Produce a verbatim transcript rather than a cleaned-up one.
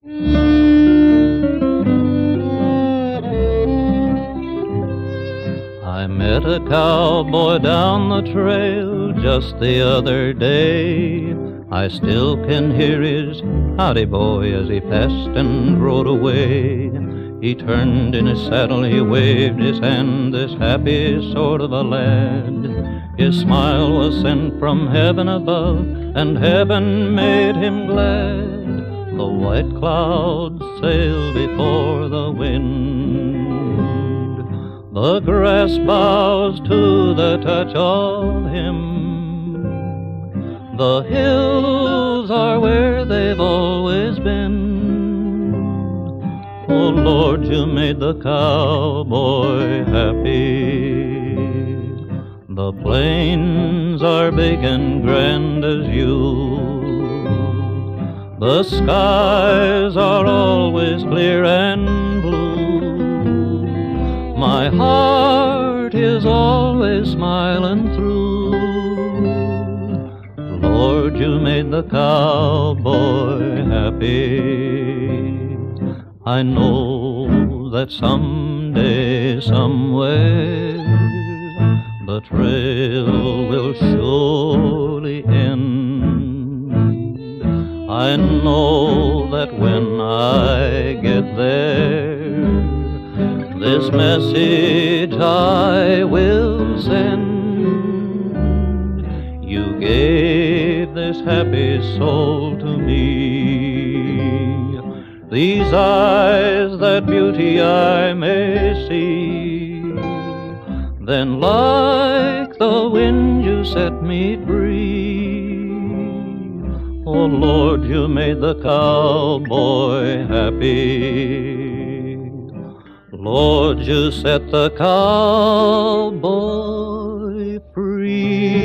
I met a cowboy down the trail just the other day. I still can hear his howdy boy as he passed and rode away. He turned in his saddle, he waved his hand, this happy sort of a lad. His smile was sent from heaven above, and heaven made him glad. The white clouds sailed before the wind. The grass bows to the touch of him. The hills are where they've always been. Oh, Lord, you made the cowboy happy. The plains are big and grand as you. The skies are always clear and blue. My heart is always smiling through. Lord, you made the cowboy happy. I know that someday, somewhere, the trail will surely end. I know that when I get there, this message I will send. You gave this happy soul to me. These eyes, that beauty I may see. Then like the wind you set me free. Oh Lord, you made the cowboy happy. Lord, you set the cowboy free.